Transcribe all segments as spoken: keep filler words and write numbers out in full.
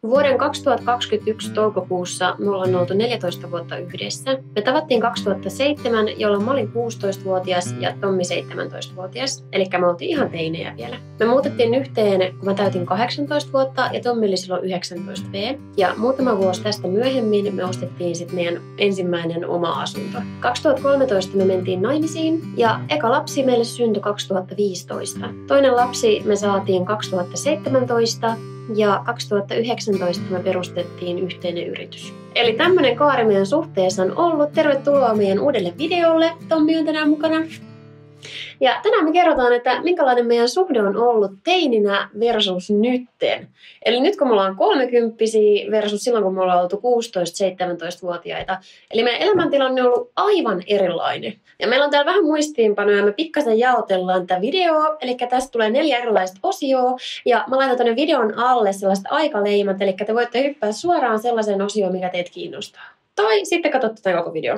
Vuoden kaksituhattakaksikymmentäyksi toukokuussa me ollaan oltu neljätoista vuotta yhdessä. Me tavattiin kaksituhattaseitsemän, jolloin mä olin kuusitoistavuotias ja Tommi seitsemäntoistavuotias. Eli me oltiin ihan teinejä vielä. Me muutettiin yhteen, kun mä täytin kahdeksantoista vuotta ja Tommi oli silloin yhdeksäntoista vuotta. Ja muutama vuosi tästä myöhemmin me ostettiin sitten meidän ensimmäinen oma asunto. kaksituhattakolmetoista me mentiin naimisiin ja eka lapsi meille syntyi kaksituhattaviisitoista. Toinen lapsi me saatiin kaksituhattaseitsemäntoista. Ja kaksituhattayhdeksäntoista me perustettiin yhteinen yritys. Eli tämmöinen kaari meidän suhteessa on ollut. Tervetuloa meidän uudelle videolle. Tommi on tänään mukana. Ja tänään me kerrotaan, että minkälainen meidän suhde on ollut teininä versus nytten. Eli nyt kun me ollaan kolmekymppisiä versus silloin kun me ollaan oltu kuusitoista-seitsemäntoista-vuotiaita. Eli meidän elämäntilanne on ollut aivan erilainen. Ja meillä on täällä vähän muistiinpanoja ja me pikkasen jaotellaan tätä videoa. Eli tästä tulee neljä erilaista osioa. Ja mä laitan tänne videon alle sellaiset aikaleimat. Eli te voitte hyppää suoraan sellaiseen osioon, mikä teitä kiinnostaa. Tai sitten katsotte tämän koko video.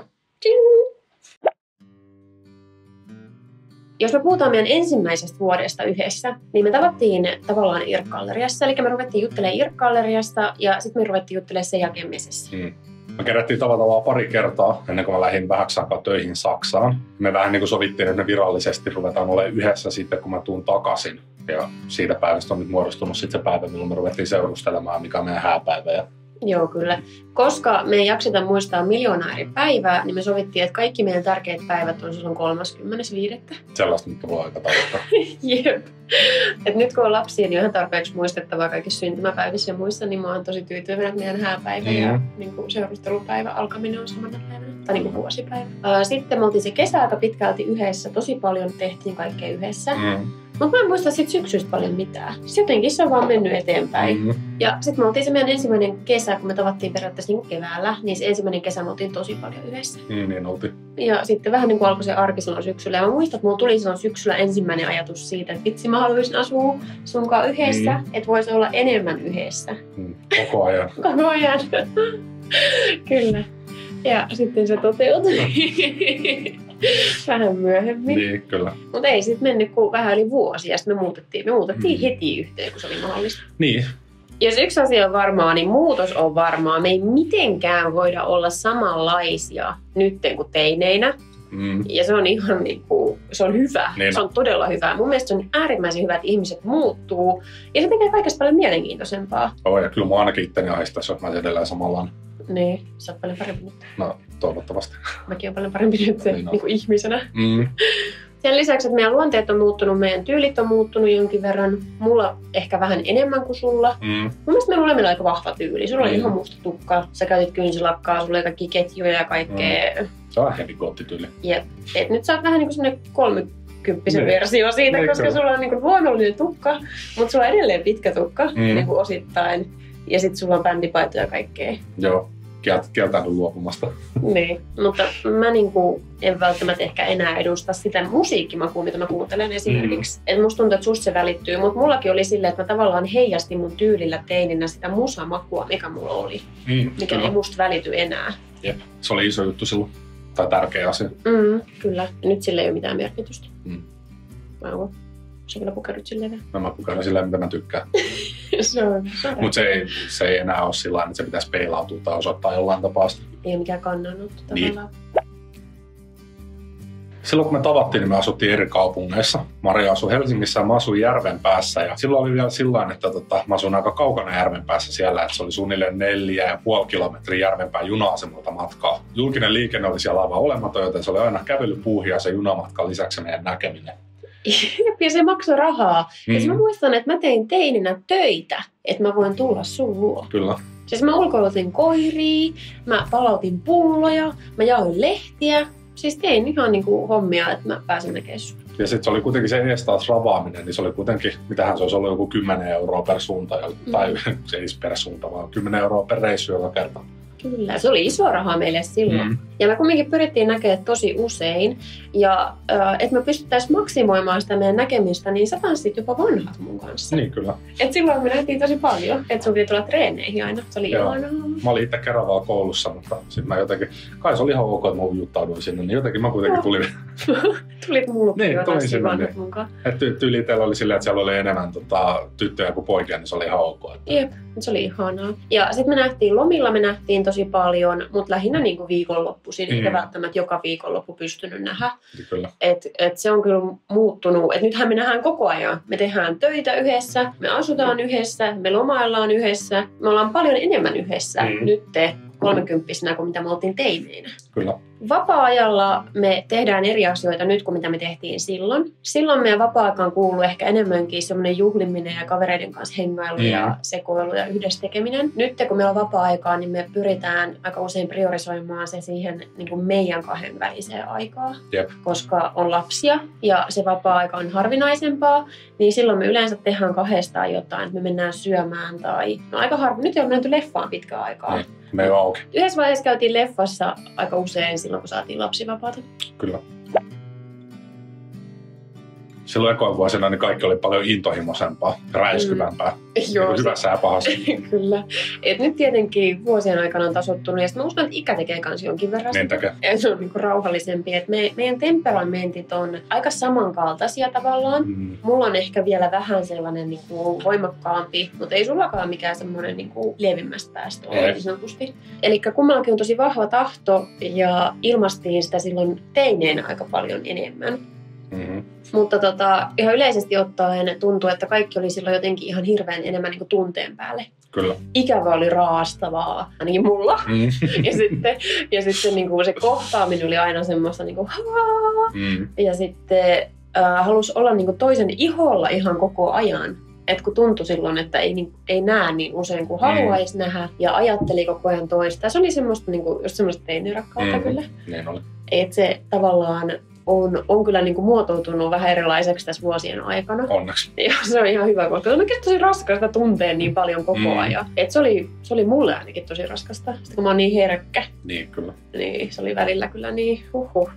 Jos me puhutaan meidän ensimmäisestä vuodesta yhdessä, niin me tavattiin tavallaan IRC-galleriassa. Eli me ruvettiin juttelemaan IRC-galleriasta ja sitten me ruvettiin juttelemaan sen jälkeen mesessä. Mm. Me kerättiin tavata vaan pari kertaa ennen kuin mä lähdin vähäksi aikaa töihin Saksaan. Me vähän niin kuin sovittiin, että me virallisesti ruvetaan olemaan yhdessä sitten, kun mä tuun takaisin. Ja siitä päivästä on nyt muodostunut sitten se päivä, milloin me ruvettiin seurustelemaan, mikä on meidän hääpäivä. Ja joo, kyllä. Koska me ei jakseta muistaa miljoonaa eri päivää, niin me sovittiin, että kaikki meidän tärkeät päivät on silloin kolmaskymmenes viidettä Sellaista nyt voi aika tarvita. Jep. Et nyt kun on lapsia, niin on ihan tarpeeksi muistettavaa kaikissa syntymäpäivissä ja muissa, niin mä oon tosi tyytyväinen, että meidän hääpäivä mm. ja niin kuin seurustelupäivä alkaminen on samana päivänä. Tai niin kuin vuosipäivä. Sitten me oltiin se kesä aika pitkälti yhdessä, tosi paljon tehtiin kaikkea yhdessä. Mm. Mutta mä en muista sit syksystä paljon mitään. Sitten jotenkin se on vaan mennyt eteenpäin. Mm-hmm. Ja sitten me oltiin se meidän ensimmäinen kesä, kun me tavattiin periaatteessa niin keväällä, niin se ensimmäinen kesä me oltiin tosi paljon yhdessä. Mm, niin oltiin. Ja sitten vähän niin kuin alkoi se arki silloin syksyllä. Ja mä muistan, että mulla tuli silloin syksyllä ensimmäinen ajatus siitä, että vitsi mä haluaisin asua sunkaan yhdessä, mm. että voisi olla enemmän yhdessä. Mm, koko ajan. Koko ajan. Kyllä. Ja sitten se toteutui. Vähän myöhemmin. Niin, kyllä. Mutta ei sitten mennyt kuin vähän yli vuosi ja sitten me muutettiin. Me muutettiin mm. heti yhteen, kun se oli mahdollista. Niin. Jos yksi asia on varmaa, niin muutos on varmaa. Me ei mitenkään voida olla samanlaisia nytten kuin teineinä. Mm. Ja se on ihan niinku, se on hyvä. Niin. Se on todella hyvä. Mun mielestä se on äärimmäisen hyvä, että ihmiset muuttuu. Ja se tekee kaikesta paljon mielenkiintoisempaa. Joo, ja kyllä mä ainakin itteni aistaisi, että mä edelleen samallaan. Niin, sä oot paljon parempi nyt. No, toivottavasti. Mäkin oon paljon parempi nyt niin no. niin kuin ihmisenä. Mm. Sen lisäksi, että meidän luonteet on muuttunut, meidän tyylit on muuttunut jonkin verran. Mulla ehkä vähän enemmän kuin sulla. Mm. Mun mielestä meillä oli aika vahva tyyli. Sulla oli mm. ihan musta tukka. Sä käytit kynsilakkaa, sulla oli kaikki ketjuja ja kaikkea. Mm. Se on heavy gootti-tyyli. Jep. Et nyt sä oot vähän niin kuin semmonen kolmekymppisen ne. versio siitä, ne, koska kyllä. Sulla on niin kuin luonnollinen tukka, mutta sulla on edelleen pitkä tukka mm. niin kuin osittain. Ja sit sulla on bändipaitoja ja kaikkea. Joo. Kieltäydyn luopumasta. Niin, mutta mä niinku en välttämättä ehkä enää edusta sitä musiikkimakua, mitä mä kuuntelen esimerkiksi. Mm. Et musta tuntuu, että susta se välittyy, mutta mullakin oli silleen, että mä tavallaan heijastin mun tyylillä teininä sitä musamakua, mikä mulla oli. Mm, mikä kyllä. Ei musta välity enää. Jep, se oli iso juttu silloin. Tai tärkeä asia. Mm, kyllä, ja nyt sillä ei ole mitään merkitystä. Mm. Wow. Sä kyllä pukeudut silleen vielä? No mä pukeudun silleen, mitä mä tykkään. se on, se on Mutta se ei, se ei enää ole sillä että se pitäisi peilautua tai osoittaa jollain tapaa sitä. Ei ole mikään kannanotto tavallaan. Niin. Silloin kun me tavattiin, niin me asuttiin eri kaupungeissa. Maria asui Helsingissä ja mä asuin Järvenpäässä. Ja silloin oli vielä sillain, että tota, mä asuin aika kaukana Järvenpäässä siellä, että se oli suunnilleen neljä ja puoli kilometriä Järvenpään juna-asemalta matkaa. Julkinen liikenne oli siellä aivan olematon, joten se oli aina kävelypuuhia ja se junamatka lisäksi meidän näkeminen. Ja se maksoi rahaa. Mm. Ja mä muistan, että mä tein teininä töitä, että mä voin tulla sun luo. Kyllä. Siis mä ulkoilutin koiria, mä palautin pulloja, mä jaoin lehtiä. Siis tein ihan niinku hommia, että mä pääsin näkemään sun. Ja sitten se oli kuitenkin se ees taas ravaaminen, niin se oli kuitenkin, mitähän se olisi ollut joku kymmenen euroa per suunta. Mm. Tai se ei per suunta, vaan kymmenen euroa per reissu joka kerta. Kyllä, se oli iso raha meille silloin. Mm. Ja me kumminkin pyrittiin näkemään tosi usein. Ja äh, että me pystyttäisiin maksimoimaan sitä meidän näkemistä, niin sä tanssit jopa vanhat mun kanssa. Niin, kyllä. Et silloin me nähtiin tosi paljon, että sun piti tulla treeneihin aina. Se oli Joo. ihanaa. Mä olin itse Keravalla koulussa, mutta sitten mä jotenkin, kai se oli ihan ok, että mä ujuttauduin sinne, niin jotenkin mä kuitenkin tulin. Tulit mullekin Niin, jo tulin tanssin sinne, vanhat niin. mukaan. Että tyyli teillä oli silleen, että siellä oli enemmän tota, tyttöjä kuin poikia, niin se oli ihan ok. Että... Jep, se oli ihanaa. Ja sitten me nähtiin lomilla, me nähtiin tosi paljon, mutta lähinnä niinku viikonloppuisin, mm. eikä välttämättä joka viikonloppu pystynyt nähdä. Kyllä. Et, et se on kyllä muuttunut. Et nythän me nähdään koko ajan. Me tehdään töitä yhdessä, me asutaan yhdessä, me lomaillaan yhdessä. Me ollaan paljon enemmän yhdessä mm. nyt kolmekymppisenä kuin mitä me oltiin teineinä. Kyllä. Vapaa-ajalla me tehdään eri asioita nyt kuin mitä me tehtiin silloin. Silloin meidän vapaa-aikaan kuuluu ehkä enemmänkin semmoinen juhliminen ja kavereiden kanssa hengailu mm. ja sekoilu ja yhdessä tekeminen. Nyt kun meillä on vapaa-aikaa, niin me pyritään aika usein priorisoimaan se siihen niin kuin meidän kahden väliseen aikaan. Jep. Koska on lapsia ja se vapaa-aika on harvinaisempaa, niin silloin me yleensä tehdään kahdestaan jotain. Me mennään syömään tai... No aika harvoin. Nyt ei ole menty leffaan pitkään aikaa. Mm. Me ei ole auki. Yhdessä vaiheessa käytiin leffassa aika usein silloin, kun saatiin lapsivapaata. Kyllä. Silloin ekoin vuosina niin kaikki oli paljon intohimoisempaa, räiskyvämpää. Mm. Joo, niin hyvässä ja pahassa. Kyllä. Et nyt tietenkin vuosien aikana on tasoittunut ja mä uskon, että ikä tekee kans jonkin verran. Niin tekee. Ja se on niinku rauhallisempi. Et me, meidän temperamentit on aika samankaltaisia tavallaan. Mm. Mulla on ehkä vielä vähän sellainen niinku voimakkaampi, mutta ei sullakaan mikään semmoinen niinku lievimmästä päästä ole niin sanotusti. Eli kummallakin on tosi vahva tahto ja ilmastiin sitä silloin teineenä aika paljon enemmän. Mm-hmm. Mutta tota, ihan yleisesti ottaen tuntuu, että kaikki oli silloin jotenkin ihan hirveän enemmän niin kuin tunteen päälle. Kyllä. Ikävä oli raastavaa, ainakin mulla. Mm. ja sitten, ja sitten niin kuin se kohtaaminen oli aina semmoista niin kuin, mm. ja sitten äh, halusi olla niin kuin toisen iholla ihan koko ajan. Et kun tuntui silloin, että ei, niin, ei näe niin usein kuin haluaisi mm. nähdä ja ajatteli koko ajan toista. Se oli semmoista, niin kuin, just semmoista teinirakkautta mm. kyllä. Niin oli. Et se tavallaan... On, on kyllä niin kuin muotoutunut vähän erilaiseksi tässä vuosien aikana. Onneksi. Ja se on ihan hyvä, koska se on oikeasti tosi raskasta tuntea niin paljon koko mm. ajan. Et se, oli, se oli mulle ainakin tosi raskasta, sitten kun mä oon niin herkkä. Niin, kyllä. Niin, se oli välillä kyllä niin huhhuh.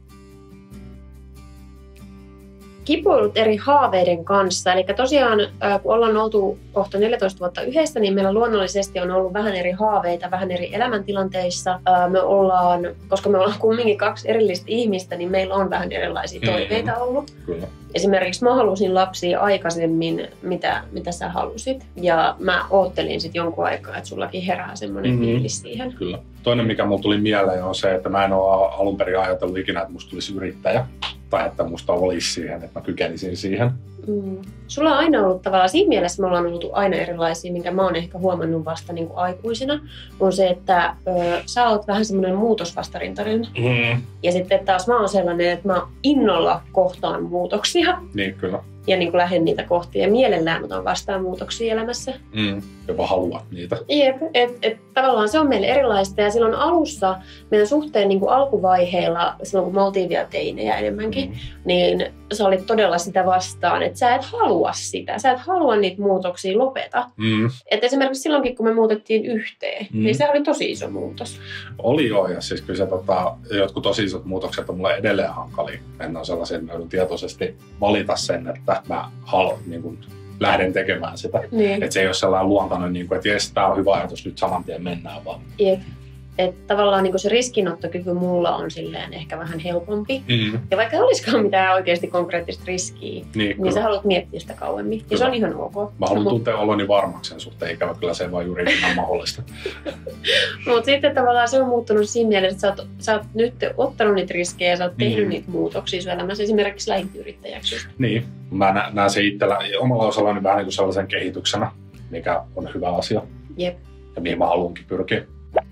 Kipuilut eri haaveiden kanssa. Eli tosiaan, kun ollaan oltu kohta neljätoista vuotta yhdessä, niin meillä luonnollisesti on ollut vähän eri haaveita, vähän eri elämäntilanteissa. Me ollaan, koska me ollaan kumminkin kaksi erillistä ihmistä, niin meillä on vähän erilaisia toiveita ollut. Kyllä. Esimerkiksi mä halusin lapsia aikaisemmin, mitä, mitä sä halusit. Ja mä oottelin sitten jonkun aikaa, että sullakin herää semmoinen mm-hmm. fiilis siihen. Kyllä. Toinen, mikä mulla tuli mieleen, on se, että mä en ole alun perin ajatellut ikinä, että musta tulisi yrittäjä. Tai että musta olisi siihen, että mä kykenisin siihen. Mm. Sulla on aina ollut tavallaan, siinä mielessä me ollaan ollut aina erilaisia, minkä mä oon ehkä huomannut vasta niin kuin aikuisina, on se, että ö, sä oot vähän semmoinen muutosvastarintainen. Mm. Ja sitten taas mä oon sellainen, että mä innolla kohtaan muutoksia. Niin, kyllä. Ja niin kuin lähden niitä kohti ja mielellään otan vastaan muutoksia elämässä. Mm. Jopa haluat niitä. Jep, että et, tavallaan se on meille erilaista ja silloin alussa meidän suhteen niin kuin alkuvaiheilla, silloin kun me oltiin vielä teinejä enemmänkin, mm. niin sä olit todella sitä vastaan, että sä et halua sitä, sä et halua niitä muutoksia lopeta. Mm. Että esimerkiksi silloinkin kun me muutettiin yhteen, mm. niin se oli tosi iso muutos. Oli joo, ja siis kyllä se, tota, jotkut tosi isot muutokset on mulle edelleen hankalia. En ole sellaisia, että mä joudun tietoisesti valita sen, että mä haluan, niin kuin, lähden tekemään sitä. Niin. Että se ei ole sellainen luontainen, niin kuin, että jes, tää on hyvä ajatus, nyt saman tien mennään vaan. Jep. Että tavallaan niin se riskinottokyky mulla on silleen ehkä vähän helpompi. Mm. Ja vaikka ei olisikaan mitään oikeasti konkreettista riskiä, niin, niin sä haluat miettiä sitä kauemmin. Kyllä. Ja se on ihan ok. Mä haluan no, tuntea oloni varmaksi sen suhteen, ikävä kyllä se ei vaan juuri ihan mahdollista. Mutta sitten tavallaan se on muuttunut siinä mielessä, että sä oot, sä oot nyt ottanut niitä riskejä ja sä oot tehnyt mm. niitä muutoksia sun elämässä. Esimerkiksi lähdit yrittäjäksi. Niin. Mä nä- näen sen itsellä omalla osallani vähän niin kuin sellaisen kehityksenä, mikä on hyvä asia. Jep. Ja mihin mä haluankin pyrkiä.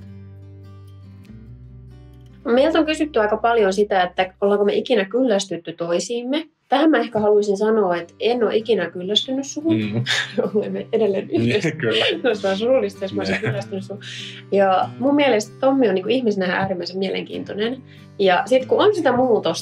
Meiltä on kysytty aika paljon sitä, että ollaanko me ikinä kyllästytty toisiimme. Tähän mä ehkä haluaisin sanoa, että en ole ikinä kyllästynyt suhun. Mm. Olemme edelleen yhdessä. Kyllä. Olisi vaan surullista, jos mä olisin kyllästynyt suhun. Ja mun mielestä Tommi on niin kuin ihmisenä äärimmäisen mielenkiintoinen. Ja sitten kun on sitä muutosta,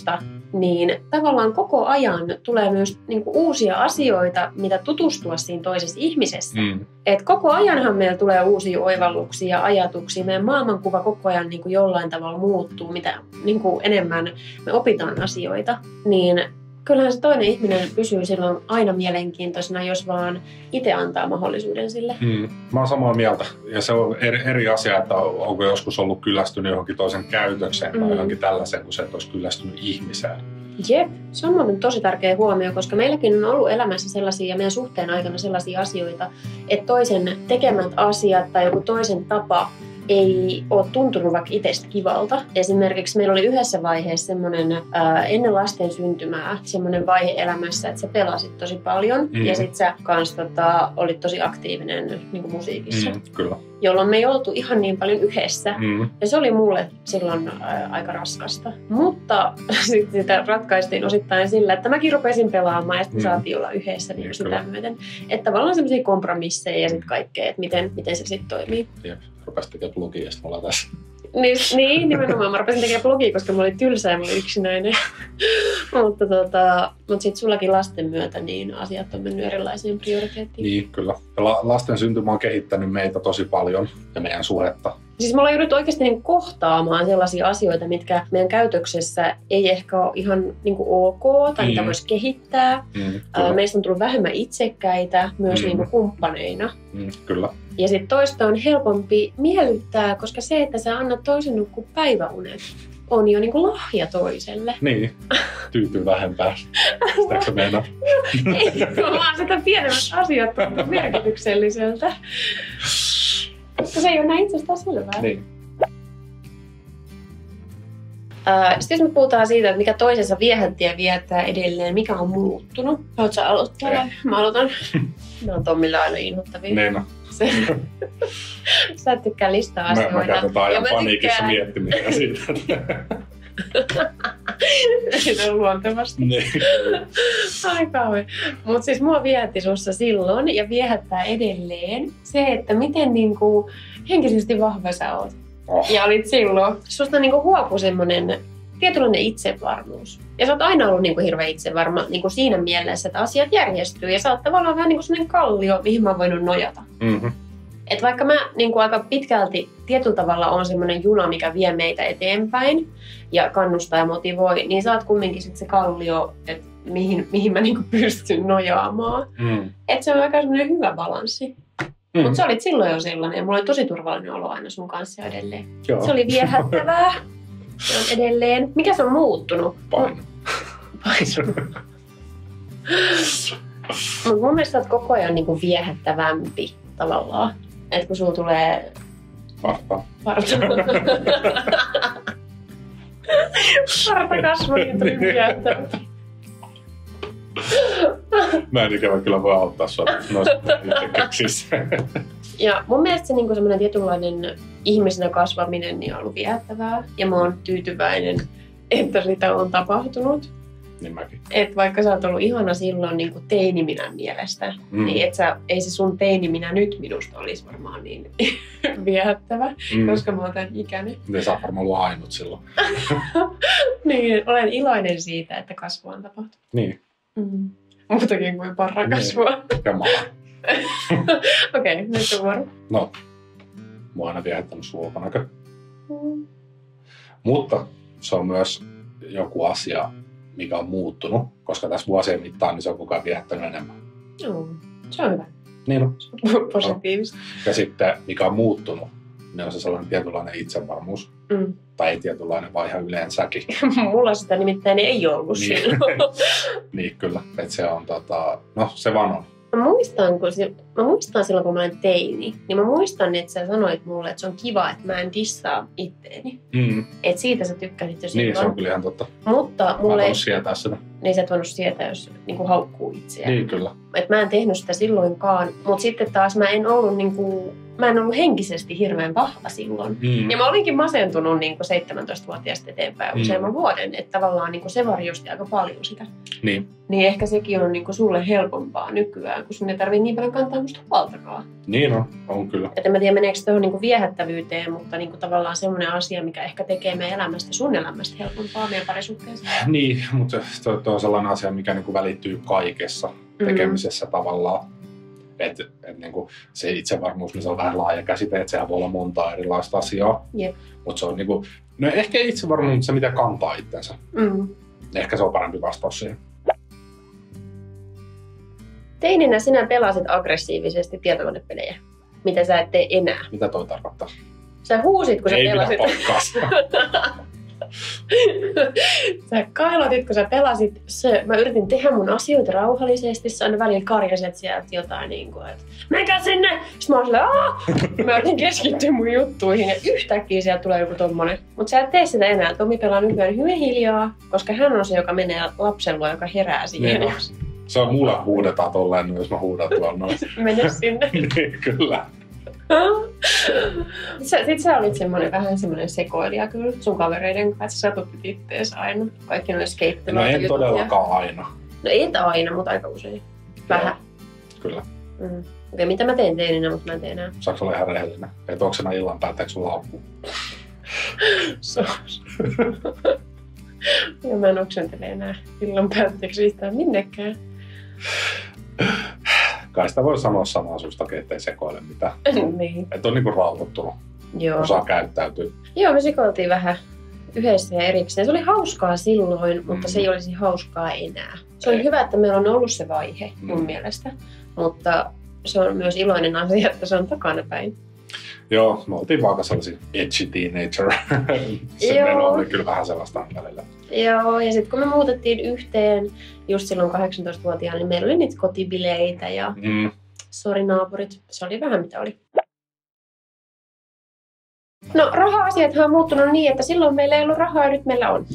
niin tavallaan koko ajan tulee myös niin kuin uusia asioita, mitä tutustua siinä toisessa ihmisessä. Mm. Et koko ajanhan meillä tulee uusia oivalluksia ja ajatuksia. Meidän maailmankuva koko ajan niin kuin jollain tavalla muuttuu, mitä niin kuin enemmän me opitaan asioita. Niin kyllähän se toinen ihminen pysyy silloin aina mielenkiintoisena, jos vaan itse antaa mahdollisuuden sille. Mm. Mä oon samaa mieltä. Ja se on eri, eri asia, että onko joskus ollut kyllästynyt johonkin toisen käytökseen mm. tai johonkin tällaiseen, kun se et olisi kyllästynyt ihmiseen. Jep, se on tosi tärkeä huomio, koska meilläkin on ollut elämässä sellaisia ja meidän suhteen aikana sellaisia asioita, että toisen tekemät asiat tai joku toisen tapa ei ole tuntunut vaikka itsestä kivalta. Esimerkiksi meillä oli yhdessä vaiheessa semmoinen ää, ennen lasten syntymää semmoinen vaihe elämässä, että sä pelasit tosi paljon mm. ja sit sä kans tota, olit tosi aktiivinen niin kuin musiikissa. Mm, kyllä. Jolloin me ei oltu ihan niin paljon yhdessä. Mm. Ja se oli mulle silloin ää, aika raskasta. Mutta sit sitä ratkaistiin osittain sillä, että mäkin rupesin pelaamaan ja sitten mm. saatiin olla yhdessä niin sitä myöten. Että tavallaan semmoisia kompromisseja ja sitten kaikkea, että miten, miten se sitten toimii. Jep. Rupesin tekemään blogia ja sitten me ollaan tässä. Niin, niin, nimenomaan. Mä rupesin tekemään blogia, koska mä olin tylsä ja mä olin yksinäinen. mutta tota, mutta sitten sullakin lasten myötä niin asiat on mennyt erilaisiin prioriteettiin. Niin, kyllä. Ja la- lasten syntymä on kehittänyt meitä tosi paljon ja meidän suhdetta. Siis me ollaan jouduttu oikeasti niin kohtaamaan sellaisia asioita, mitkä meidän käytöksessä ei ehkä ole ihan niin kuin ok tai mm. mitä voisi kehittää. Mm, Meistä on tullut vähemmän itsekkäitä myös mm. niin kuin kumppaneina. Mm, kyllä. Ja sitten toista on helpompi miellyttää, koska se, että sä annat toisen nukkua päiväunet, on jo niinku lahja toiselle. Niin, tyytyy vähempään. Sitäkö sä meinaat? Ei, vaan sitä pienemmät asiat on merkitykselliseltä. Se ei ole näin itsestään selvää. Niin. Uh, sitten jos me puhutaan siitä, että mikä toisessa viehätti ja viehättää edelleen, mikä on muuttunut. Haluatko sä aloittaa? Eh. Mä aloitan. Mä oon Tommille aina inhottavia. Niin on. Sä et tykkää listaa asioita. Mä, mä käytän ajan paniikissa miettimistä siitä. Siitä on luontevasti. Niin. Ai kauhean. Mutta siis mua viehätti sussa silloin ja viehättää edelleen se, että miten niinku henkisesti vahva sä oot. Oh. Ja olit silloin. Susta niinku huokui semmonen tietynlainen itsevarmuus. Ja sä oot aina ollut niinku hirveän itsevarma niinku siinä mielessä, että asiat järjestyy. Ja sä oot tavallaan vähän niinku semmonen kallio, mihin mä oon voinut nojata. Mm-hmm. Et vaikka mä niinku aika pitkälti tietyllä tavalla on semmoinen juna, mikä vie meitä eteenpäin ja kannustaa ja motivoi, niin sä oot kumminkin sit se kallio, että mihin, mihin mä niinku pystyn nojaamaan. Mm. Että se on aika semmoinen hyvä balanssi. Mm. Mutta sä olit silloin jo sellainen ja mulla oli tosi turvallinen olo aina sun kanssa edelleen. Joo. Se oli viehättävää. Se on edelleen. Mikä se on muuttunut? Paino. Paino. Mutta mun mielestä sä oot koko ajan niinku viehättävämpi tavallaan. Että kun sulla tulee... Parta. Parta. Parta kasvoi niin tuli viehättävämpi. Mä en ikävä kyllä voi auttaa sua noista keksissä. Ja mun mielestä se niinku semmoinen tietynlainen ihmisenä kasvaminen niin on ollut viehättävää. Ja mä oon tyytyväinen, että sitä on tapahtunut. Niin mäkin. Et vaikka sä oot ollut ihana silloin niin kuin teini-minän mielestä, mm. niin et sä, ei se sun teini-minä nyt minusta olisi varmaan niin viehättävä, mm. koska mä oon tämän ikäinen. Ne sä oot varmaan ollut ainut silloin. Niin, olen iloinen siitä, että kasvua on tapahtunut. Niin. Mm. Muutakin kuin parran kasvua. Niin. Ja maa. Okei, okay, nyt on vuoro. No, mä oon aina viehättänyt sun ulkonäkö. Mm. Mutta se on myös joku asia, mikä on muuttunut, koska tässä vuosien mittaan niin se on koko ajan viehättänyt enemmän. Joo, se on hyvä. Niin on. Positiivista. Ja sitten, mikä on muuttunut, niin on se sellainen tietynlainen itsevarmuus. Mm. Tai ei tietynlainen, vaan ihan yleensäkin. Mulla sitä nimittäin ei ollut niin. silloin. Niin, kyllä. Että se on, tota, no se vaan on. Mä muistan, kun se, mä muistan silloin, kun mä olin teini, niin mä muistan, että sä sanoit mulle, että se on kiva, että mä en dissaa itteeni. Mm. Että siitä sä tykkäsit jo silloin. Niin, se on kyllä ihan totta. Mutta mulle... Mä en voinut sietää sitä. Niin sä et voinut sietää, jos niin haukkuu itseään. Niin, kyllä. Että mä en tehnyt sitä silloinkaan. Mutta sitten taas mä en ollut niin kuin mä en ollut henkisesti hirveän vahva silloin. Mm. Ja mä olinkin masentunut niin kuin seitsemäntoistavuotiaasta eteenpäin useamman mm. vuoden, että tavallaan niin kuin se varjosti aika paljon sitä. Niin. Niin ehkä sekin on niin kuin sulle helpompaa nykyään, kun sun ei tarvitse niin paljon kantaa musta huoltakaan. Niin on, on kyllä. Että mä tiedän, meneekö tuohon niin kuin viehättävyyteen, mutta niin kuin tavallaan semmoinen asia, mikä ehkä tekee meidän elämästä, sun elämästä helpompaa meidän parisuhteessa. Niin, mutta se on sellainen asia, mikä niin kuin välittyy kaikessa tekemisessä mm. tavallaan. Että et niinku se itsevarmuus, niin se on vähän laaja käsite, että sehän voi olla monta erilaista asiaa. Yep. Mutta se on niinku, no ehkä itsevarmuus, mutta se mitä kantaa itsensä. Mm. Ehkä se on parempi vastaus siihen. Teininä sinä pelasit aggressiivisesti tietokonepelejä, mitä sä et tee enää. Mitä toi tarkoittaa? Sä huusit, kun sä Ei pelasit. Ei pidä Sä kailotit, kun sä pelasit. Se, mä yritin tehdä mun asioita rauhallisesti. Sä aina välillä karjaset sieltä jotain niin kuin, että menkää sinne! Sitten mä oon silleen, aah! Mä yritin keskittyä mun juttuihin ja yhtäkkiä sieltä tulee joku tommonen. Mut sä et tee sitä enää. Tomi pelaa nykyään hyvin hiljaa, koska hän on se, joka menee lapsen luo, joka herää siihen. Niin, se on mulle huudetaan tolleen, jos mä huudan tuolla noin. Mene sinne. Niin, kyllä. Sitten sä olit semmoinen, vähän semmoinen sekoilija kyllä sun kavereiden kanssa. Sä satutit ittees aina. Kaikki noin skeittelyt. No en todellakaan aina. No et aina, mutta aika usein. Vähän. Joo, kyllä. Mm. Okei, okay, mitä mä teen teininä, mutta mä en tee enää. Saanko olla ihan rehellinen? Et onko sinä illan päätteeksi sun laukku? Sos. Ja mä en oksentele enää illan päätteeksi yhtään minnekään. Kai sitä voi sanoa samaa sustakin, ettei sekoile mitään. Niin. Että on niinku rauhoittunut. Joo. Osaa käyttäytyä. Joo, me sekoiltiin vähän yhdessä ja erikseen. Se oli hauskaa silloin, mutta mm. se ei olisi hauskaa enää. Se on hyvä, että meillä on ollut se vaihe mun mm. mielestä. Mutta se on myös iloinen asia, että se on takanapäin. Joo, me oltiin vaikka sellaisia edgy teenager. Se meno oli kyllä vähän sellaista välillä. Joo, ja sitten kun me muutettiin yhteen just silloin kahdeksantoistavuotiaana, niin meillä oli niitä kotibileitä ja mm. sori naapurit. Se oli vähän mitä oli. No raha-asiathan on muuttunut niin, että silloin meillä ei ollut rahaa ja nyt meillä on.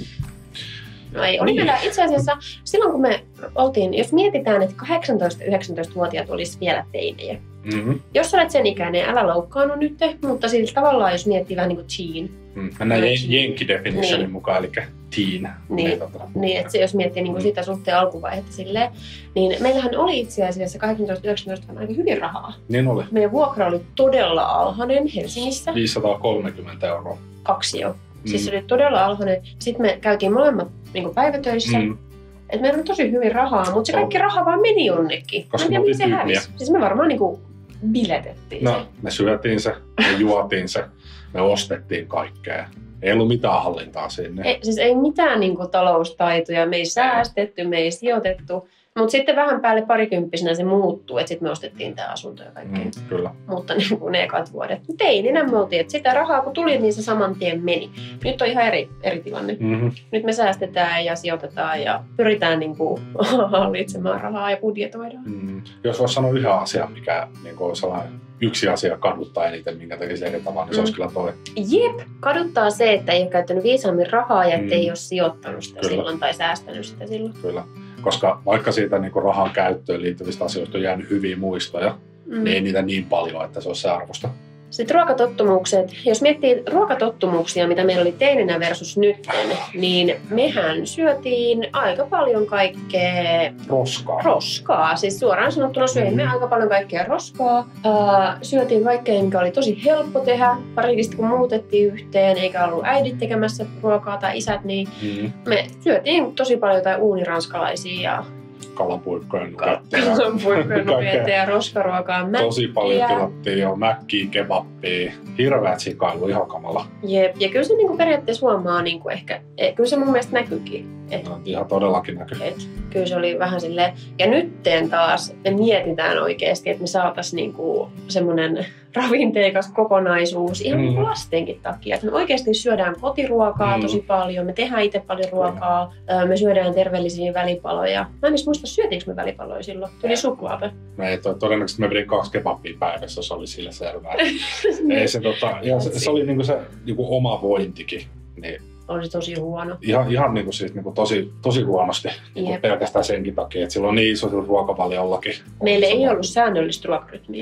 No ei, oli niin. Meillä itse asiassa silloin kun me oltiin, jos mietitään, että kahdeksantoista-yhdeksäntoistavuotiaat olisi vielä teinejä. Mm-hmm. Jos olet sen ikäinen, älä loukkaannut nyt, mutta sillä tavallaan jos miettii vähän niin kuin teen. Mm. Mennään jenki-definitionin niin. mukaan, eli teen. Niin, niin että jos miettii niin kuin sitä suhteen alkuvaihetta silleen, niin meillähän oli itse asiassa kahdeksantoista yhdeksäntoista aika hyvin rahaa. Niin oli. Meidän vuokra oli todella alhainen Helsingissä. viisisataakolmekymmentä euroa. Kaksi jo. Mm. Siis se oli todella alhainen. Sitten me käytiin molemmat niin kuin päivätöissä. Mm. Et meillä oli tosi hyvin rahaa, mutta se kaikki raha vaan meni jonnekin. Koska me oltiin tyhmiä. Siis me varmaan niinku biletettiin no, se. me syötiin se, me juotiin se, me ostettiin kaikkea. Ei ollut mitään hallintaa sinne. Ei, siis ei mitään niinku taloustaitoja, me ei säästetty, me ei sijoitettu. Mutta sitten vähän päälle parikymppisenä se muuttuu, että sitten me ostettiin tämä asunto ja kaikkea. Mm, kyllä. Mutta niin kuin ne ekat vuodet. Teininä me oltiin, että sitä rahaa kun tuli, niin se saman tien meni. Nyt on ihan eri, eri tilanne. Mm-hmm. Nyt me säästetään ja sijoitetaan ja pyritään niin kuin hallitsemaan rahaa ja budjetoidaan. Mm. Jos voisi sanoa yhden asian, mikä niin kuin on sellainen yksi asia kaduttaa eniten, minkä tekisi eri tavalla, niin se mm. olisi kyllä toi. Jep, kaduttaa se, että ei ole käyttänyt viisaammin rahaa ja ettei mm. ole sijoittanut sitä kyllä. silloin tai säästänyt sitä silloin. Kyllä. Koska vaikka siitä niin kuin rahan käyttöön liittyvistä asioista on jäänyt hyviä muistoja, mm. niin ei niitä niin paljon, että se olisi se arvosta. Sitten ruokatottumukset. Jos miettii ruokatottumuksia, mitä meillä oli teininä versus nyt, niin mehän syötiin aika paljon kaikkea roskaa. Roskaa. Siis suoraan sanottuna syöimme mm. aika paljon kaikkea roskaa. Uh, syötiin kaikkea, mikä oli tosi helppo tehdä. Parikista kun muutettiin yhteen, eikä ollut äidit tekemässä ruokaa tai isät, niin mm. me syötiin tosi paljon jotain uuniranskalaisia ja kalapuikkojen nuketteja. Kalapuikkojen nuketteja ja roskaruokaa. Tosi paljon tilattiin jo mäkkiä, kebappia. Hirveät sikailu, ihan kamala. Jep, ja kyllä se niinku periaatteessa huomaa niinku ehkä, et, kyllä se mun mielestä näkyykin. Et, no, ihan todellakin näkyy. Et, kyllä se oli vähän silleen, ja nytten taas me mietitään oikeasti, että me saataisiin niinku semmoinen ravinteikas kokonaisuus ihan mm. lastenkin takia. Että me oikeasti syödään kotiruokaa mm. tosi paljon, me tehdään itse paljon ruokaa, mm. me syödään terveellisiä välipaloja. Mä en edes muista, syötiinkö me välipaloja silloin? Tuli suklaata. Me ei, todennäköisesti me vedin kaksi kebabia päivässä, se oli sille selvää. ei se, tota, ja se, se oli niinku se niinku oma vointikin. Niin oli tosi huono. Ihan, ihan niinku siis niinku tosi, tosi huonosti niinku pelkästään senkin takia, että silloin on niin iso ruokavaliollakin. Meillä ei ollut säännöllistä ruokarytmiä. Ei.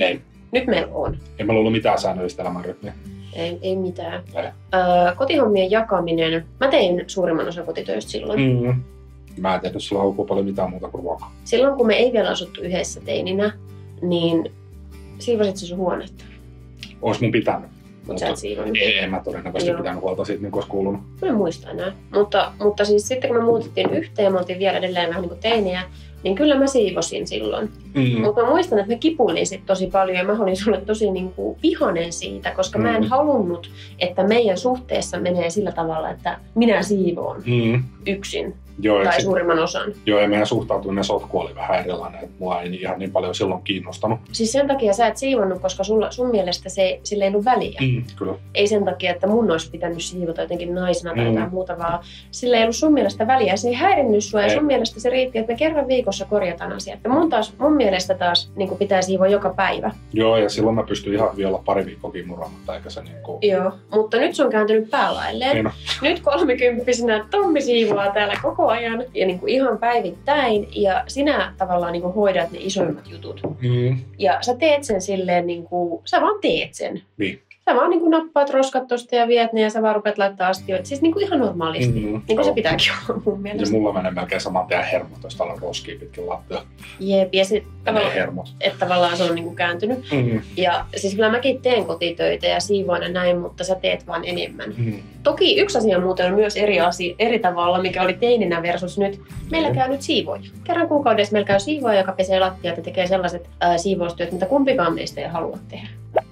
Nyt meillä on. Ei meillä ollut mitään säännöllistä elämänrytmiä. Ei, ei mitään. Ei. Öö, kotihommien jakaminen. Mä tein suurimman osan kotitöistä silloin. Mm. Mä en tehnyt sulla alkuun paljon mitään muuta kuin ruokaa. Silloin kun me ei vielä asuttu yhdessä teininä, niin siivosit se sun huonetta. Ois mun pitänyt. Mutta sä et siivonnut. Ei, en mä todennäköisesti pitänyt huolta siitä, niin kuin olisi kuulunut. Mä en muista enää. Mutta, mutta siis sitten kun me muutettiin yhteen ja me oltiin vielä edelleen vähän niin kuin teiniä, niin kyllä mä siivosin silloin. Mm. Mutta mä muistan, että mä kipuilin sit tosi paljon ja mä olin sulle tosi niin kuin vihanen siitä, koska mm. mä en halunnut, että meidän suhteessa menee sillä tavalla, että minä siivoon mm. yksin. Joo, tai suurimman osan. Joo, ja meidän suhtautuminen sotku oli vähän erilainen, että mua ei ihan niin paljon silloin kiinnostanut. Siis sen takia sä et siivonnut, koska sulla, sun mielestä se, sillä ei ollut väliä. Mm, kyllä. Ei sen takia, että mun olisi pitänyt siivota jotenkin naisena tai mm. jotain muuta, vaan sillä ei ollut sun mielestä väliä. Se ei häirinnyt sua ja sun mielestä se riitti, että me kerran viikossa korjataan asiat. Ja mun, taas, mun mielestä taas niin pitää siivoa joka päivä. Joo, ja silloin mä pystyn ihan vielä pari viikkokin muramatta, eikä se niin kuin... Joo, mutta nyt se on kääntynyt päälailleen. Niin nyt kolmikymppisenä Tommi siivoaa täällä koko ajan ja niin kuin ihan päivittäin ja sinä tavallaan niin kuin hoidat ne isoimmat jutut. Mm. Ja sä teet sen silleen, niin kuin, sä vaan teet sen. Niin. Sä vaan niin kuin nappaat roskat tosta ja viet ne ja sä vaan rupeat laittaa astioita. Siis niin kuin ihan normaalisti. Mm-hmm. Niin kuin se pitääkin olla mun mielestä. Ja mulla menee melkein saman tien hermot, jos täällä on roskia pitkin lattia. Jep, ja sit tavallaan, hermot. Että tavallaan se on niin kuin kääntynyt. Mm-hmm. Ja siis kyllä mäkin teen kotitöitä ja siivoan ja näin, mutta sä teet vaan enemmän. Mm-hmm. Toki yksi asia muuten on myös eri, asia, eri tavalla, mikä oli teininä versus nyt. Meillä käy nyt siivooja. Kerran kuukaudessa meillä käy siivooja, joka pesee lattiat ja tekee sellaiset ää, siivoustyöt, mitä kumpikaan meistä ei halua tehdä.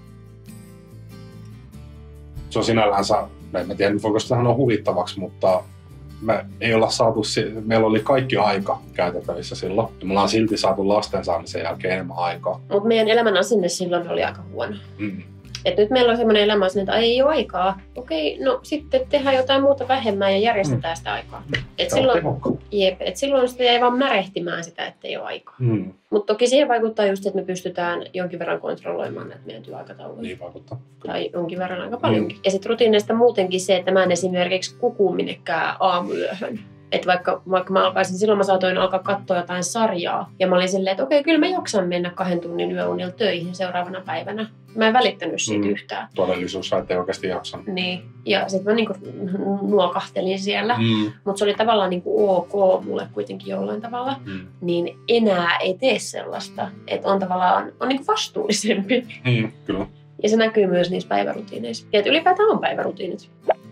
Se on sinällänsä, en tiedä voiko sitä sanoa huvittavaksi, mutta me ei olla saatu, meillä oli kaikki aika käytettävissä silloin. Ja me ollaan silti saatu lasten saamisen jälkeen enemmän aikaa. Mutta meidän elämän asenne silloin oli aika huono. Mm. Et nyt meillä on semmoinen elämä, että ei ole aikaa. Okei, no sitten tehdään jotain muuta vähemmän ja järjestetään mm. sitä aikaa. Et silloin, jep, et silloin sitä ei vaan märehtimään sitä, ettei ole aikaa. Mm. Mutta toki siihen vaikuttaa just, että me pystytään jonkin verran kontrolloimaan näitä meidän työaikatauluja. Niin vaikuttaa. Kyllä. Tai jonkin verran aika paljonkin. Mm. Ja sitten rutiineista muutenkin se, että mä en esimerkiksi kuku minnekään aamuyöhön. Että vaikka, vaikka mä alkaisin, silloin mä saatoin alkaa katsoa jotain sarjaa. Ja mä olin silleen, että okei, kyllä mä jaksan mennä kahden tunnin yöunilla töihin seuraavana päivänä. Mä en välittänyt siitä mm. yhtään. Todellisuus, sä ettei oikeasti jaksanut. Niin. Ja sit mä niinku nuokahtelin siellä. Mm. Mutta se oli tavallaan niinku ok mulle kuitenkin jollain tavalla. Mm. Niin enää ei tee sellaista. Että on tavallaan on niinku vastuullisempi. Mm, kyllä. Ja se näkyy myös niissä päivärutiineissa. Ja ylipäätään on päivärutiinit.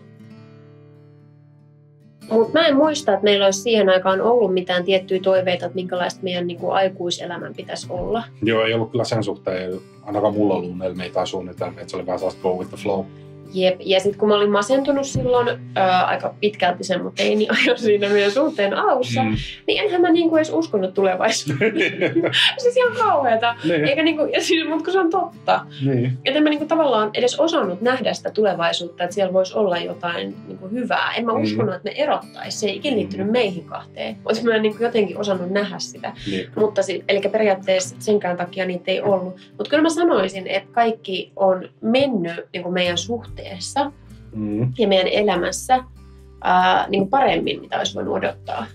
Mutta mä en muista, että meillä olisi siihen aikaan ollut mitään tiettyjä toiveita, että minkälaista meidän niin kuin, aikuiselämän pitäisi olla. Joo, ei ollut kyllä sen suhteen. Ainakaan mulla ollut unelmia tai suunnitelmia, että se oli vähän sellaista go with the flow. Jep, ja sitten kun mä olin masentunut silloin ää, aika pitkälti sen mun teini-ajon siinä meidän suhteen alussa, mm. niin enhän mä niinku edes uskonut tulevaisuuteen. Siis ihan kauheeta. Niin. Eikä niinku, ja siis, mutta kun se on totta. Niin. Että en mä niinku tavallaan edes osannut nähdä sitä tulevaisuutta, että siellä voisi olla jotain niinku hyvää. En mä mm. uskonut, että me erottaisiin. Se ei ikinä liittynyt meihin kahteen. Mutta mä en niinku jotenkin osannut nähdä sitä. Niin. Mutta sit, eli periaatteessa senkään takia niitä ei ollut. Mutta kyllä mä sanoisin, että kaikki on mennyt niinku meidän suhteen. Mm. Ja meidän elämässä ää, niin paremmin, mitä olisi voinut odottaa.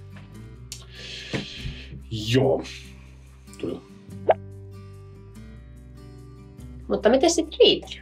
Joo, kyllä. Mutta miten sitten riitely?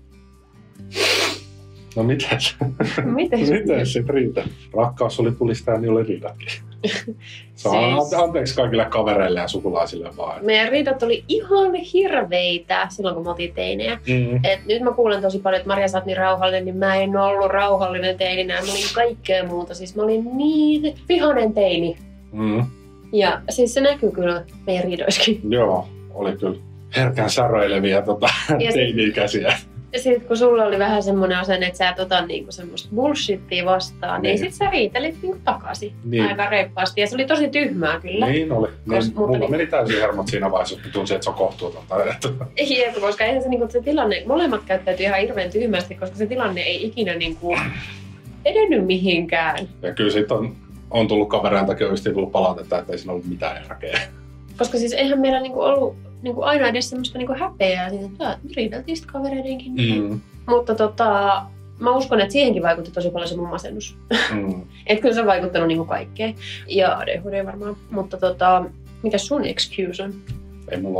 No mitäs? Miten miten sitten riitä? Rakkaus oli tulista ja niin oli riidatkin. Se on siis... anteeksi kaikille kavereille ja sukulaisille vaan. Meidän riidat oli ihan hirveitä silloin, kun me oltiin teinejä. Mm-hmm. Et nyt mä kuulen tosi paljon, että Maria, sä oot niin rauhallinen, niin mä en ollut rauhallinen teininä. Mä olin kaikkea muuta. Siis mä olin niin vihainen teini. Mm-hmm. Ja siis se näkyy kyllä meidän riidoissakin. Joo, oli kyllä herkän säröileviä tota, teini-ikäisiä. Ja sit kun sulla oli vähän semmoinen asenne, että sä et ota niinku semmoista bullshittia vastaan, niin, niin sit sä riitelit niinku takaisin niin. Aika reippaasti. Ja se oli tosi tyhmää kyllä. Niin oli. Niin, Kos, mulla niin... meni täysin hermot siinä vaiheessa, kun tunsin, että se on kohtuutonta. Ei, koska eihän se, niinku, se tilanne, molemmat käyttäytyi ihan hirveän tyhmästi, koska se tilanne ei ikinä niinku edennyt mihinkään. Ja kyllä siitä on, on tullut kavereiltakin oikeasti tullut palautetta, että ei siinä ollut mitään järkeä. Koska siis eihän meillä niinku ollut niinku aina edes semmoista niinku häpeää siitä, että riideltiin sitten kavereidenkin. Mm. Mutta tota, mä uskon, että siihenkin vaikutti tosi paljon se mun masennus. Mm. Että kyllä se on vaikuttanut niinku kaikkeen. Ja A D H D varmaan. Mutta tota, mikä sun excuse on? Ei mulla ole.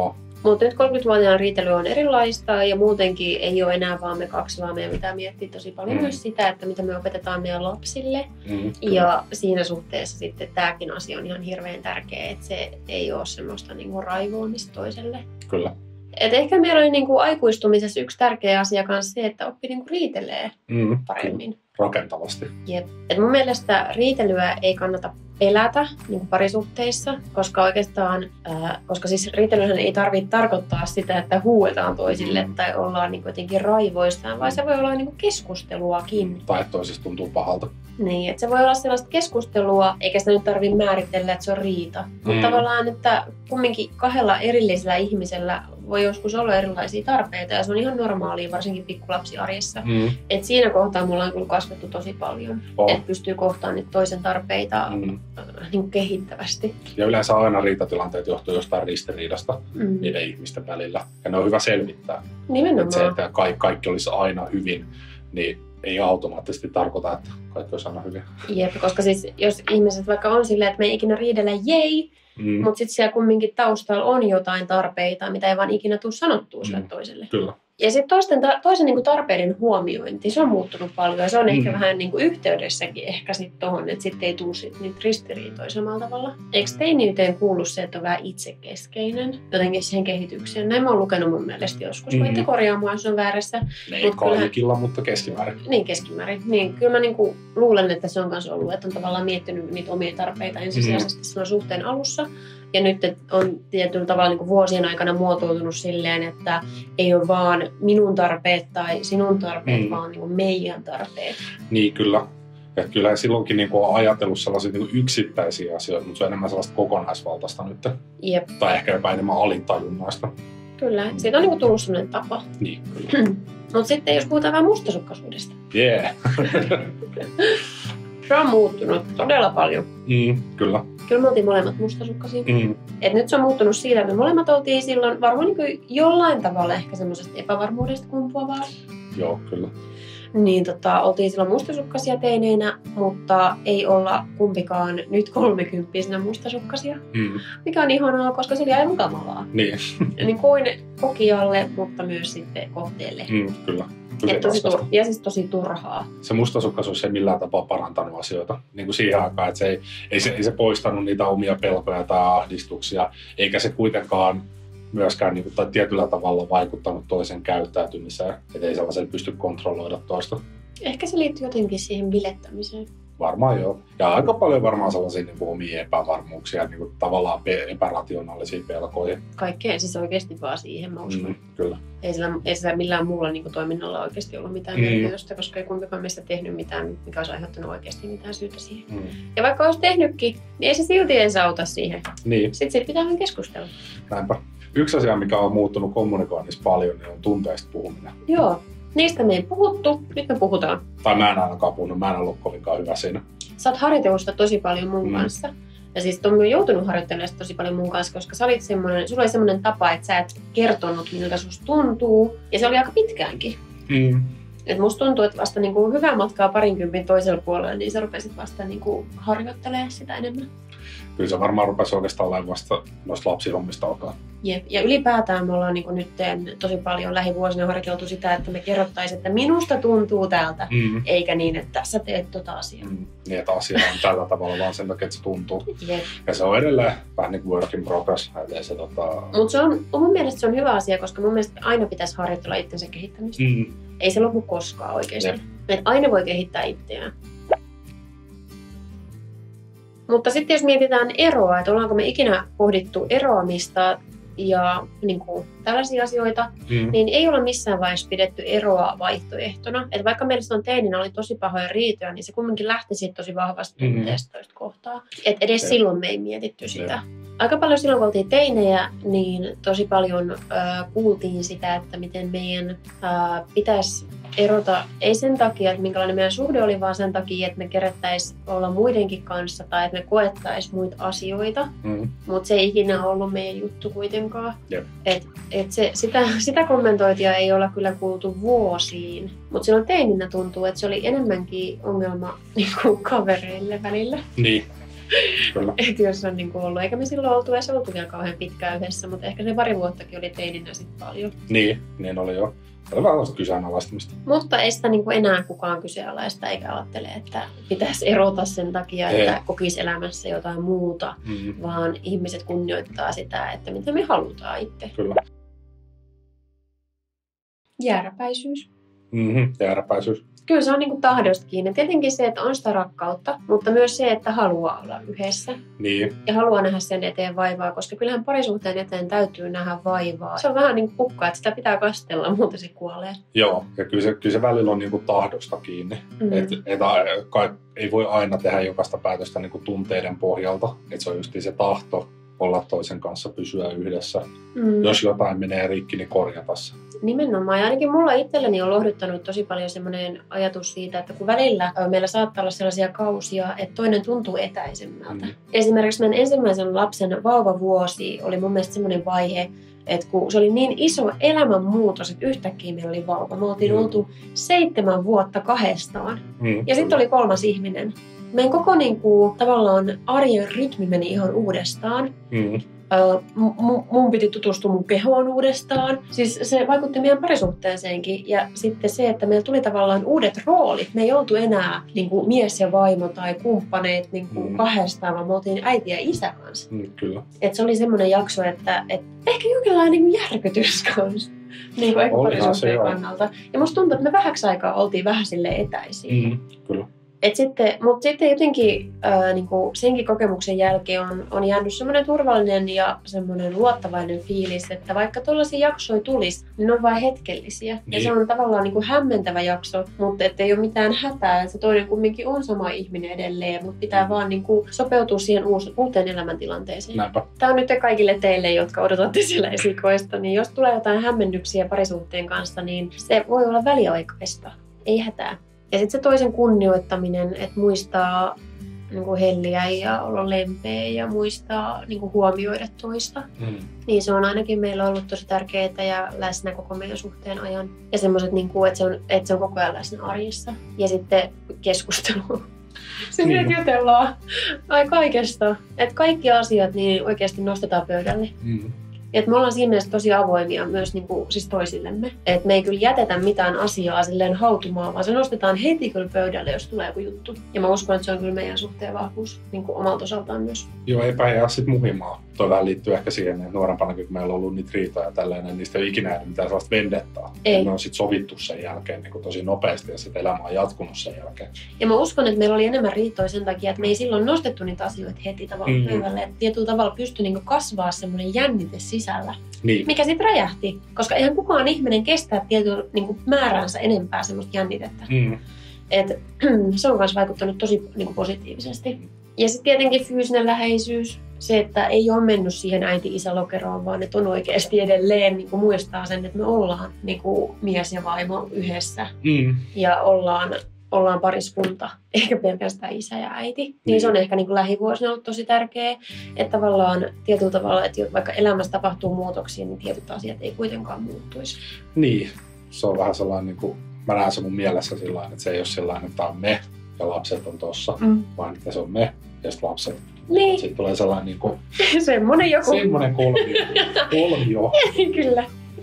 Mutta nyt kolmekymmentävuotiaan riitely on erilaista ja muutenkin ei ole enää vaan me kaksi, vaan meidän pitää miettiä tosi paljon mm. myös sitä, että mitä me opetetaan meidän lapsille. Mm, ja siinä suhteessa sitten tämäkin asia on ihan hirveän tärkeä, että se ei ole semmoista niinku raivoamista toiselle. Kyllä. Et ehkä meillä oli niinku aikuistumisessa yksi tärkeä asia kanssa se, että oppi niinku riitelee mm, paremmin. Kyllä. Rakentavasti. Jep. Et mun mielestä riitelyä ei kannata pelätä niin kuin parisuhteissa, koska oikeastaan, ää, koska siis riitelyhän ei tarvitse tarkoittaa sitä, että huuetaan toisille mm. tai ollaan niin kuin jotenkin raivoistaan, vaan se voi olla niin kuin keskusteluakin. Tai että toisesta tuntuu pahalta. Niin, että se voi olla sellaista keskustelua, eikä sitä nyt tarvitse määritellä, että se on riita. Mm. Mutta tavallaan, että kumminkin kahdella erillisellä ihmisellä voi joskus olla erilaisia tarpeita ja se on ihan normaalia, varsinkin pikkulapsiarjessa. Mm. Et siinä kohtaa mulla on kyllä kasvettu tosi paljon, oh. että pystyy kohtaamaan niitä toisen tarpeita mm. niin kehittävästi. Ja yleensä aina riitatilanteet johtuu jostain ristiriidasta mm. niiden ihmisten välillä ja ne on hyvä selvittää. Nimenomaan. Et se, että kaikki, kaikki olisi aina hyvin, niin ei automaattisesti tarkoita, että kaikki olisi aina hyvin. Jep, koska siis jos ihmiset vaikka on silleen, että me ei ikinä riidellä jei, Mm. mutta sitten siellä kumminkin taustalla on jotain tarpeita, mitä ei vaan ikinä tule sanottua sille mm. toiselle. Kyllä. Ja sitten toisten, toisen niinku tarpeiden huomiointi, se on muuttunut paljon ja se on mm. ehkä vähän niinku yhteydessäkin ehkä sitten tohon, että sitten ei tule sit niitä ristiriitoja samalla tavalla. Eikö teiniyteen kuulu se, että on vähän itsekeskeinen jotenkin siihen kehitykseen? Näin mä oon lukenut mun mielestä joskus. Mm. Voitte korjaa mua, jos on väärässä. Ei kaikilla, mutta keskimäärin. Niin, keskimäärin. Niin, kyllä mä niinku luulen, että se on kanssa ollut, että on tavallaan miettinyt niitä omia tarpeita ensisijaisesti mm. silloin suhteen alussa. Ja nyt on tietyllä tavalla niin kuin vuosien aikana muotoutunut silleen, että ei ole vaan minun tarpeet tai sinun tarpeet, mm. vaan niin kuin meidän tarpeet. Niin, kyllä. Ja kyllä silloinkin niin kuin on ajatellut sellaisia niin kuin yksittäisiä asioita, mutta se on enemmän sellaista kokonaisvaltaista nyt. Jep. Tai ehkä jopa enemmän alintajunnaista. Kyllä, siitä on niin kuin tullut sellainen tapa. Niin, kyllä. Mutta sitten jos puhutaan vähän mustasukkaisuudesta. Yeah. Se on muuttunut todella paljon. Mm, kyllä. Kyllä me oltiin molemmat mustasukkaisia. Mm. Et nyt se on muuttunut siitä, että me molemmat oltiin silloin varmaan niin jollain tavalla ehkä semmoisesta epävarmuudesta kumpuavaa. Joo, kyllä. Niin tota, oltiin silloin mustasukkaisia teineinä, mutta ei olla kumpikaan nyt kolmekymppisenä mustasukkasia. Mm. Mikä on ihanaa, koska se oli aivan kamalaa. Niin. Niin kuin kokijalle, mutta myös sitten kohteelle. Mm, kyllä. Ja, tosi tur- ja siis tosi turhaa. Se mustasukkaisuus ei millään tapaa parantanut asioita. Niin kuin siihen aikaan, että se ei, ei, se, ei se poistanut niitä omia pelkoja tai ahdistuksia, eikä se kuitenkaan myöskään niin kuin, tai tietyllä tavalla vaikuttanut toisen käyttäytymiseen, että ei sellaisella pysty kontrolloida toista. Ehkä se liittyy jotenkin siihen bilettämiseen. Varmaan joo. Ja aika paljon varmaan sellaisia niin kuin omia epävarmuuksia, niin kuin tavallaan epärationaalisia pelkoja. Kaikkea siis oikeasti vaan siihen, mä uskon. Mm, kyllä. Ei sillä, ei sillä millään muulla niin kuin toiminnalla oikeasti ollut mitään mm. merkitystä, koska ei kumpikaan meistä tehnyt mitään, mikä olisi aiheuttanut oikeasti mitään syytä siihen. Mm. Ja vaikka olisi tehnytkin, niin ei se silti edes auta siihen. Niin. Sitten siitä pitää vähän keskustella. Näinpä. Yksi asia, mikä on muuttunut kommunikoinnissa paljon, niin on tunteista puhuminen. Joo. Niistä me ei puhuttu, nyt me puhutaan. Tai mä en ainakaan puhunut, mä en ollut kovinkaan hyvä siinä. Sä oot harjoitellut sitä tosi paljon mun mm. kanssa. Ja siis Tommi on joutunut harjoittelemaan sitä tosi paljon mun kanssa, koska sä olit semmoinen, sulla oli semmoinen tapa, että sä et kertonut, miltä susta tuntuu. Ja se oli aika pitkäänkin. Mm. Et musta tuntuu, että vasta niinku hyvää matkaa parinkympin toisella puolella, niin sä rupesit vasta niinku harjoittelemaan sitä enemmän. Kyllä se varmaan rupesi oikeastaan olemaan vasta noista lapsihommista alkaa. Jep. Ja ylipäätään me ollaan niin nyt tosi paljon lähivuosina harjoiteltu sitä, että me kerrottaisiin, että minusta tuntuu täältä, mm. eikä niin, että sä teet tota asiaa. Mm. Niin, että asia on tällä tavalla vaan sen takia, että se tuntuu. Jep. Ja se on edelleen vähän niin kuin work in progress. Se, tota... Mutta se on, mun mielestä se on hyvä asia, koska mun mielestä aina pitäisi harjoitella itsensä kehittämistä. Mm. Ei se lopu koskaan oikeasti. Jep. Et aina voi kehittää itseään. Mutta sitten jos mietitään eroa, että ollaanko me ikinä pohdittu eroamista ja niin kuin, tällaisia asioita, mm. niin ei olla missään vaiheessa pidetty eroa vaihtoehtona. Että vaikka meillä on teininä oli tosi pahoja riitoja, niin se kumminkin lähti siitä tosi vahvasti tunteesta toista kohtaa. Että edes ja. silloin me ei mietitty sitä. Ja. Aika paljon silloin, kun oltiin teinejä, niin tosi paljon äh, kuultiin sitä, että miten meidän äh, pitäisi erota, ei sen takia, että minkälainen meidän suhde oli, vaan sen takia, että me kerättäisiin olla muidenkin kanssa tai että me koettaisiin muita asioita. Mm. Mutta se ei ikinä ollut meidän juttu kuitenkaan. Yep. Et, et se, sitä, sitä kommentointia ei olla kyllä kuultu vuosiin. Mutta silloin teininä tuntuu, että se oli enemmänkin ongelma niin kuin kavereille välillä. Niin. Kyllä. Että jos on niin kuin ollut, eikä me silloin oltu edes oltu vielä kauhean pitkään yhdessä, mutta ehkä se pari vuottakin oli teininä sitten paljon. Niin, niin oli jo. Oli vähän tällaista kyseenalaistamista. Mutta ei sitä niin kuin enää kukaan kyseenalaista eikä ajattele, että pitäisi erota sen takia, ei. Että kokisi elämässä jotain muuta, mm-hmm. vaan ihmiset kunnioittaa sitä, että mitä me halutaan itse. Kyllä. Jääräpäisyys. Mm-hmm, jääräpäisyys. Kyllä se on niin kuin tahdosta kiinni. Tietenkin se, että on sitä rakkautta, mutta myös se, että haluaa olla yhdessä. Niin. Ja haluaa nähdä sen eteen vaivaa, koska kyllähän parisuhteen eteen täytyy nähdä vaivaa. Se on vähän niin kuin kukka, että sitä pitää kastella, muuten se kuolee. Joo, ja kyllä se, kyllä se välillä on niin kuin tahdosta kiinni. Mm. Et, et, kai, ei voi aina tehdä jokaista päätöstä niin kuin tunteiden pohjalta. Et se on just se tahto olla toisen kanssa, pysyä yhdessä. Mm. Jos jotain menee rikki, niin korjata se. Nimenomaan. Ja ainakin mulla itselleni on lohduttanut tosi paljon semmoinen ajatus siitä, että kun välillä meillä saattaa olla sellaisia kausia, että toinen tuntuu etäisemmältä. Mm. Esimerkiksi meidän ensimmäisen lapsen vauvavuosi oli mun mielestä semmoinen vaihe, että kun se oli niin iso elämänmuutos, että yhtäkkiä meillä oli vauva. Me oltiin mm. oltu seitsemän vuotta kahdestaan. Mm. Ja sitten oli kolmas ihminen. Meidän koko niin kuin, tavallaan arjen rytmi meni ihan uudestaan. Mm. Uh, mun piti tutustua mun kehoon uudestaan. Siis se vaikutti meidän parisuhteeseenkin. Ja sitten se, että meillä tuli tavallaan uudet roolit. Me ei oltu enää niin kuin mies ja vaimo tai kumppaneet niin kuin mm. kahdestaan, vaan me oltiin äiti ja isä kanssa. Mm, kyllä. Et se oli semmoinen jakso, että, että ehkä jonkinlainen niin kuin järkytys kanssa. Niin kuin ehkä parisuhteen kannalta. Ja musta tuntuu, että me vähäksi aikaa oltiin vähän silleen etäisiä. Mm, kyllä. Et sitten, mutta sitten jotenkin ää, niinku senkin kokemuksen jälkeen on, on jäänyt semmoinen turvallinen ja semmoinen luottavainen fiilis, että vaikka tuollaisia jaksoja tulisi, niin ne on vain hetkellisiä. Niin. Ja se on tavallaan niinku hämmentävä jakso, mutta ettei ole mitään hätää. Et se toinen kumminkin on sama ihminen edelleen, mutta pitää vaan niinku sopeutua siihen uus, uuteen elämäntilanteeseen. Näinpä. Tämä on nyt kaikille teille, jotka odotatte siellä esikoista, niin jos tulee jotain hämmennyksiä parisuhteen kanssa, niin se voi olla väliaikaista. Ei hätää. Ja sitten se toisen kunnioittaminen, että muistaa niin kuin helliä ja olla lempeä ja muistaa niin kuin huomioida toista. Mm. Niin se on ainakin meillä ollut tosi tärkeää ja läsnä koko meidän suhteen ajan. Ja semmoiset, niin kuin, että, se on, että se on koko ajan läsnä arjessa. Ja sitten keskustelu. Sitten niin. Jutellaan ai kaikesta. Että kaikki asiat niin oikeasti nostetaan pöydälle. Mm. Et me ollaan siinä mielessä tosi avoimia myös niin kuin, siis toisillemme. Et me ei kyllä jätetä mitään asiaa silleen hautumaan, vaan se nostetaan heti kyllä pöydälle, jos tulee joku juttu. Ja mä uskon, että se on kyllä meidän suhteen vahvuus niin kuin omalta osaltaan myös. Joo, eipä jää sitten muhimaan. Toi vähän liittyy ehkä siihen, että nuorempanakin, kun meillä on ollut niitä riitoja ja tällainen, niin niistä ei ikinä jäänyt mitään sellaista vendettaa. Ei. Ne on sitten sovittu sen jälkeen niin kuin tosi nopeasti ja sitten elämä on jatkunut sen jälkeen. Ja mä uskon, että meillä oli enemmän riitoja sen takia, että me ei silloin nostettu niitä asioita heti tavallaan mm. pöydälle. Että tietyllä tavalla pystyi niin kuin kasvaa semmoinen jännite sisällä. Niin. Mikä sitten räjähti, koska eihän kukaan ihminen kestää tietyllä niin kuin määränsä enempää semmoista jännitettä. Mm. Et, se on myös vaikuttanut tosi niin kuin positiivisesti. Ja sitten tietenkin fyysinen läheisyys, se, että ei ole mennyt siihen äiti-isä-lokeroon, vaan että on oikeasti edelleen niin kuin muistaa sen, että me ollaan niin kuin mies ja vaimo yhdessä mm. ja ollaan ollaan pariskunta, eikä pelkästään isä ja äiti. Niin, niin se on ehkä niin kuin lähivuosina ollut tosi tärkeä, että tavallaan tietyllä tavalla, että vaikka elämässä tapahtuu muutoksia, niin tietyt asiat ei kuitenkaan muuttuisi. Niin, se on vähän sellainen, niin kuin, mä näen se mun mielessä sillain, että se ei ole sellainen, että on me ja lapset on tossa, mm. vaan että se on me ja sitten lapset. Niin. Sitten tulee sellainen niin kuin, semmoinen joku. Semmoinen kolmio. kolmio. Kyllä.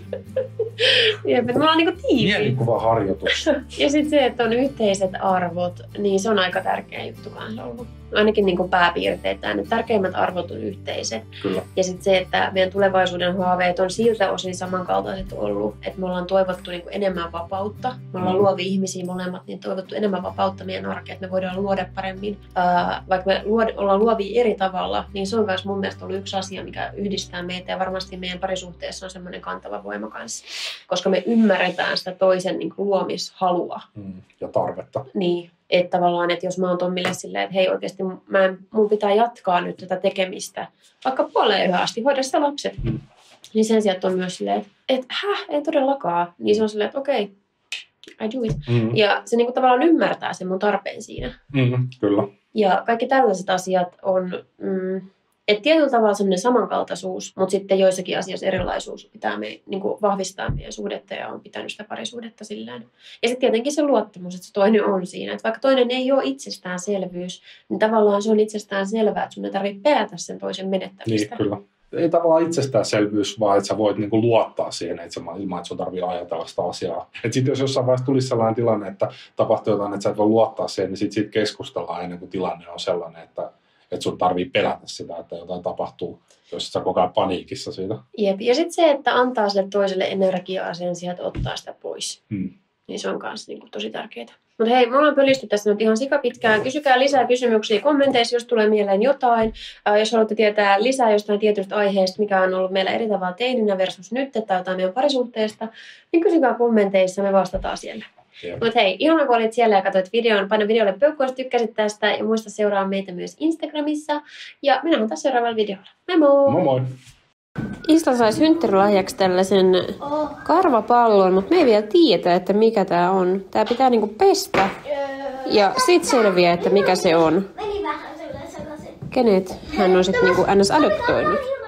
Jep, että me ollaan niinku tiiviit. Mielikuvaharjoitus. Ja sitten se, että on yhteiset arvot, niin se on aika tärkeä juttu kanssa ollut. Ainakin niinku pääpiirteittäin, että tärkeimmät arvot on yhteiset. Kyllä. Ja sitten se, että meidän tulevaisuuden haaveet on siltä osin samankaltaiset ollut, että me ollaan toivottu niinku enemmän vapautta. Me ollaan mm. luovia ihmisiä molemmat, niin toivottu enemmän vapautta meidän arkeen, että me voidaan luoda paremmin. Uh, vaikka me luod, ollaan luovia eri tavalla, niin se on myös mun mielestä ollut yksi asia, mikä yhdistää meitä. Ja varmasti meidän parisuhteessa on semmoinen kantava voima kanssa. Koska me ymmärretään sitä toisen niin kuin luomishalua. Mm, ja tarvetta. Niin, että tavallaan, että jos mä oon Tommille silleen, että hei oikeasti mä en, mun pitää jatkaa nyt tätä tekemistä, vaikka puoleen yhä asti, hoida sitä lapset. Mm. Niin sen sijaan on myös silleen, että et, häh, ei todellakaan. Niin se on silleen, että okei, okay, I do it. Mm. Ja se niin kuin tavallaan ymmärtää sen mun tarpeen siinä. Mm, kyllä. Ja kaikki tällaiset asiat on... Mm, Että tietyllä tavalla semmoinen samankaltaisuus, mutta sitten joissakin asioissa erilaisuus pitää me, niin kuin vahvistaa meidän suhdetta ja on pitänyt sitä parisuhdetta sillään. Ja sitten tietenkin se luottamus, että se toinen on siinä. Että vaikka toinen ei ole itsestäänselvyys, niin tavallaan se on itsestään selvää, että sun ei tarvitse pelätä sen toisen menettämistä. Niin, kyllä. Ei tavallaan itsestäänselvyys, vaan että sä voit niinku luottaa siihen, että ilman, että sun tarvitsee ajatella sitä asiaa. Että sitten jos jossain vaiheessa tulisi sellainen tilanne, että tapahtuu jotain, että sä et voi luottaa siihen, niin sitten sit keskustellaan ennen kuin tilanne on sellainen, että että sun tarvii pelätä sitä, että jotain tapahtuu, jos sä koko ajan paniikissa siitä. Jep. Ja sitten se, että antaa sille toiselle energiaa sen sijaan, että ottaa sitä pois. Hmm. Niin se on myös niin kuin tosi tärkeää. Mutta hei, me ollaan pölisty tässä nyt ihan sikapitkään. Kysykää lisää kysymyksiä kommenteissa, jos tulee mieleen jotain. Äh, jos haluatte tietää lisää jostain tietystä aiheesta, mikä on ollut meillä eri tavalla teininä versus nyt, tai jotain meidän parisuhteesta, niin kysykää kommenteissa, me vastataan siellä. Mutta hei, ihana kun olit siellä ja katsoit videon. Paina videolle peukkua, jos tykkäsit tästä. Ja muista seuraa meitä myös Instagramissa. Ja me nähdään taas seuraavalla videolla. Moi moi! Moi moi! Isla sai synttärilahjaksi tällaisen karvapallon, mutta me ei vielä tiedä, että mikä tää on. Tää pitää niinku pestä ja sit selviää, että mikä se on. Kenet hän on sit niinku ns. Adoptoinut.